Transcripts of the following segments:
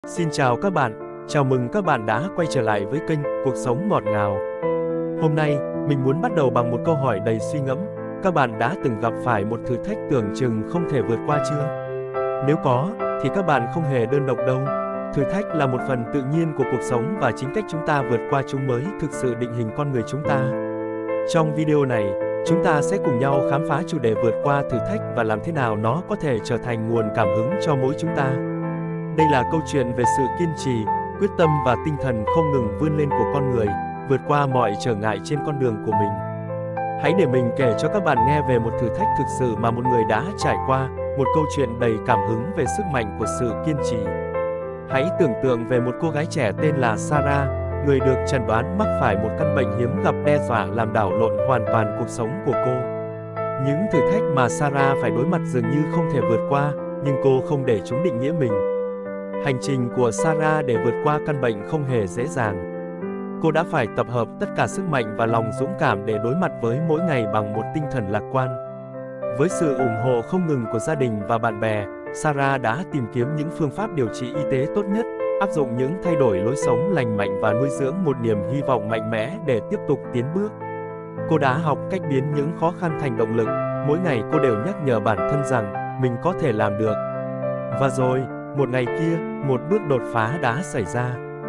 Xin chào các bạn, chào mừng các bạn đã quay trở lại với kênh Cuộc sống ngọt ngào. Hôm nay, mình muốn bắt đầu bằng một câu hỏi đầy suy ngẫm. Các bạn đã từng gặp phải một thử thách tưởng chừng không thể vượt qua chưa? Nếu có, thì các bạn không hề đơn độc đâu. Thử thách là một phần tự nhiên của cuộc sống và chính cách chúng ta vượt qua chúng mới thực sự định hình con người chúng ta. Trong video này, chúng ta sẽ cùng nhau khám phá chủ đề vượt qua thử thách và làm thế nào nó có thể trở thành nguồn cảm hứng cho mỗi chúng ta. Đây là câu chuyện về sự kiên trì, quyết tâm và tinh thần không ngừng vươn lên của con người, vượt qua mọi trở ngại trên con đường của mình. Hãy để mình kể cho các bạn nghe về một thử thách thực sự mà một người đã trải qua, một câu chuyện đầy cảm hứng về sức mạnh của sự kiên trì. Hãy tưởng tượng về một cô gái trẻ tên là Sarah, người được chẩn đoán mắc phải một căn bệnh hiếm gặp đe dọa làm đảo lộn hoàn toàn cuộc sống của cô. Những thử thách mà Sarah phải đối mặt dường như không thể vượt qua, nhưng cô không để chúng định nghĩa mình. Hành trình của Sarah để vượt qua căn bệnh không hề dễ dàng. Cô đã phải tập hợp tất cả sức mạnh và lòng dũng cảm để đối mặt với mỗi ngày bằng một tinh thần lạc quan. Với sự ủng hộ không ngừng của gia đình và bạn bè, Sarah đã tìm kiếm những phương pháp điều trị y tế tốt nhất, áp dụng những thay đổi lối sống lành mạnh và nuôi dưỡng một niềm hy vọng mạnh mẽ để tiếp tục tiến bước. Cô đã học cách biến những khó khăn thành động lực, mỗi ngày cô đều nhắc nhở bản thân rằng mình có thể làm được. Và rồi, một ngày kia, một bước đột phá đã xảy ra.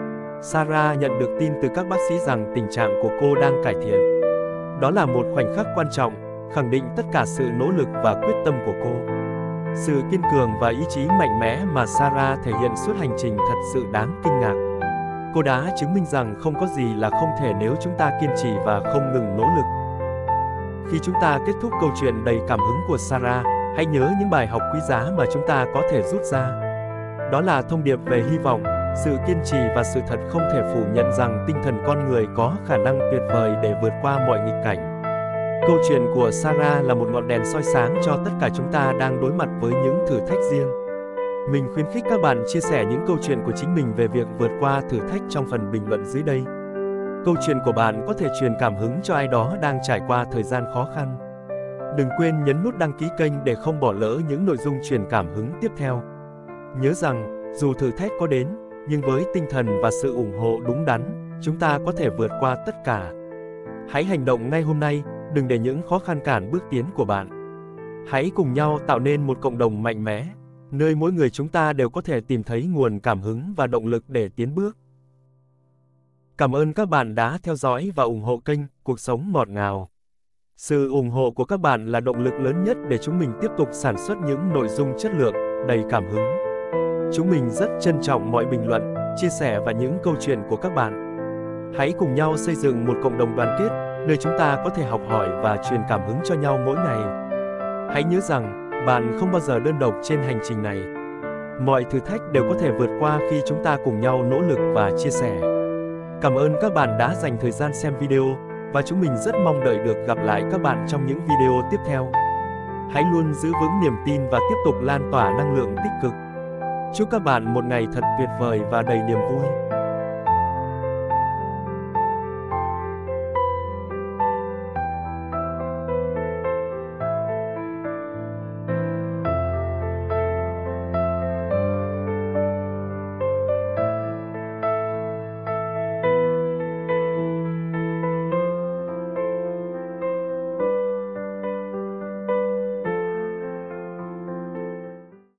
Sarah nhận được tin từ các bác sĩ rằng tình trạng của cô đang cải thiện. Đó là một khoảnh khắc quan trọng, khẳng định tất cả sự nỗ lực và quyết tâm của cô. Sự kiên cường và ý chí mạnh mẽ mà Sarah thể hiện suốt hành trình thật sự đáng kinh ngạc. Cô đã chứng minh rằng không có gì là không thể nếu chúng ta kiên trì và không ngừng nỗ lực. Khi chúng ta kết thúc câu chuyện đầy cảm hứng của Sarah, hãy nhớ những bài học quý giá mà chúng ta có thể rút ra. Đó là thông điệp về hy vọng, sự kiên trì và sự thật không thể phủ nhận rằng tinh thần con người có khả năng tuyệt vời để vượt qua mọi nghịch cảnh. Câu chuyện của Sarah là một ngọn đèn soi sáng cho tất cả chúng ta đang đối mặt với những thử thách riêng. Mình khuyến khích các bạn chia sẻ những câu chuyện của chính mình về việc vượt qua thử thách trong phần bình luận dưới đây. Câu chuyện của bạn có thể truyền cảm hứng cho ai đó đang trải qua thời gian khó khăn. Đừng quên nhấn nút đăng ký kênh để không bỏ lỡ những nội dung truyền cảm hứng tiếp theo. Nhớ rằng, dù thử thách có đến, nhưng với tinh thần và sự ủng hộ đúng đắn, chúng ta có thể vượt qua tất cả. Hãy hành động ngay hôm nay, đừng để những khó khăn cản bước tiến của bạn. Hãy cùng nhau tạo nên một cộng đồng mạnh mẽ, nơi mỗi người chúng ta đều có thể tìm thấy nguồn cảm hứng và động lực để tiến bước. Cảm ơn các bạn đã theo dõi và ủng hộ kênh Cuộc sống ngọt ngào. Sự ủng hộ của các bạn là động lực lớn nhất để chúng mình tiếp tục sản xuất những nội dung chất lượng, đầy cảm hứng. Chúng mình rất trân trọng mọi bình luận, chia sẻ và những câu chuyện của các bạn. Hãy cùng nhau xây dựng một cộng đồng đoàn kết, nơi chúng ta có thể học hỏi và truyền cảm hứng cho nhau mỗi ngày. Hãy nhớ rằng, bạn không bao giờ đơn độc trên hành trình này. Mọi thử thách đều có thể vượt qua khi chúng ta cùng nhau nỗ lực và chia sẻ. Cảm ơn các bạn đã dành thời gian xem video, và chúng mình rất mong đợi được gặp lại các bạn trong những video tiếp theo. Hãy luôn giữ vững niềm tin và tiếp tục lan tỏa năng lượng tích cực. Chúc các bạn một ngày thật tuyệt vời và đầy niềm vui.